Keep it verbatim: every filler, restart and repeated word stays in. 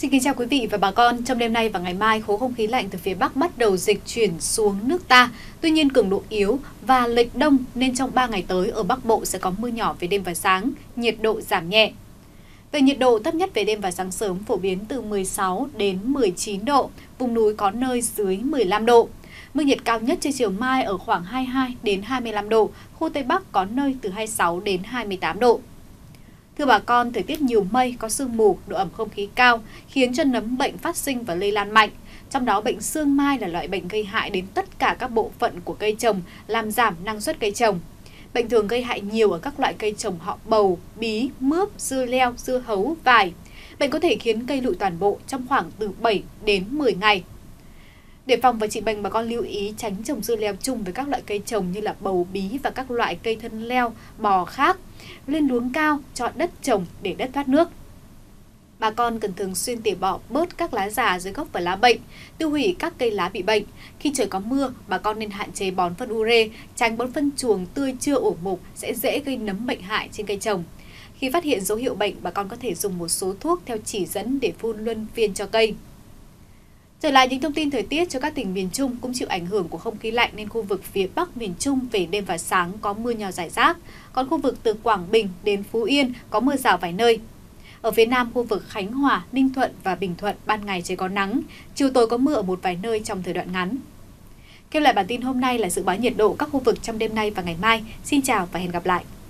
Xin kính chào quý vị và bà con. Trong đêm nay và ngày mai, khối không khí lạnh từ phía Bắc bắt đầu dịch chuyển xuống nước ta. Tuy nhiên cường độ yếu và lệch đông nên trong ba ngày tới ở Bắc Bộ sẽ có mưa nhỏ về đêm và sáng, nhiệt độ giảm nhẹ. Về nhiệt độ, thấp nhất về đêm và sáng sớm phổ biến từ mười sáu đến mười chín độ, vùng núi có nơi dưới mười lăm độ. Mức nhiệt cao nhất trưa chiều mai ở khoảng hai mươi hai đến hai mươi lăm độ, khu Tây Bắc có nơi từ hai mươi sáu đến hai mươi tám độ. Thưa bà con, thời tiết nhiều mây, có sương mù, độ ẩm không khí cao khiến cho nấm bệnh phát sinh và lây lan mạnh. Trong đó bệnh sương mai là loại bệnh gây hại đến tất cả các bộ phận của cây trồng, làm giảm năng suất cây trồng. Bệnh thường gây hại nhiều ở các loại cây trồng họ bầu, bí, mướp, dưa leo, dưa hấu, vải. Bệnh có thể khiến cây lụi toàn bộ trong khoảng từ bảy đến mười ngày. Để phòng và trị bệnh, bà con lưu ý tránh trồng dưa leo chung với các loại cây trồng như là bầu, bí và các loại cây thân leo, bò khác. Lên luống cao, chọn đất trồng để đất thoát nước. Bà con cần thường xuyên tỉa bỏ bớt các lá già dưới gốc và lá bệnh, tiêu hủy các cây lá bị bệnh. Khi trời có mưa, bà con nên hạn chế bón phân ure, tránh bón phân chuồng tươi chưa ủ mục sẽ dễ gây nấm bệnh hại trên cây trồng. Khi phát hiện dấu hiệu bệnh, bà con có thể dùng một số thuốc theo chỉ dẫn để phun luân phiên cho cây. Trở lại những thông tin thời tiết cho các tỉnh miền Trung cũng chịu ảnh hưởng của không khí lạnh nên khu vực phía Bắc miền Trung về đêm và sáng có mưa nhỏ rải rác, còn khu vực từ Quảng Bình đến Phú Yên có mưa rào vài nơi. Ở phía Nam khu vực Khánh Hòa, Ninh Thuận và Bình Thuận ban ngày trời có nắng, chiều tối có mưa ở một vài nơi trong thời đoạn ngắn. Kết lại bản tin hôm nay là dự báo nhiệt độ các khu vực trong đêm nay và ngày mai. Xin chào và hẹn gặp lại.